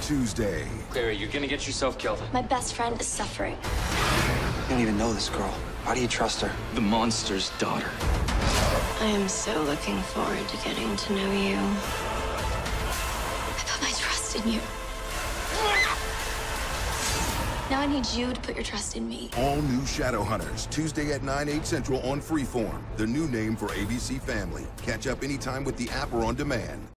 Tuesday. Clara, you're gonna get yourself killed. My best friend is suffering. You don't even know this girl. How do you trust her? The monster's daughter. I am so looking forward to getting to know you. I put my trust in you. Now I need you to put your trust in me. All new Shadowhunters, Tuesday at 9/8 Central on Freeform, the new name for ABC Family. Catch up anytime with the app or on demand.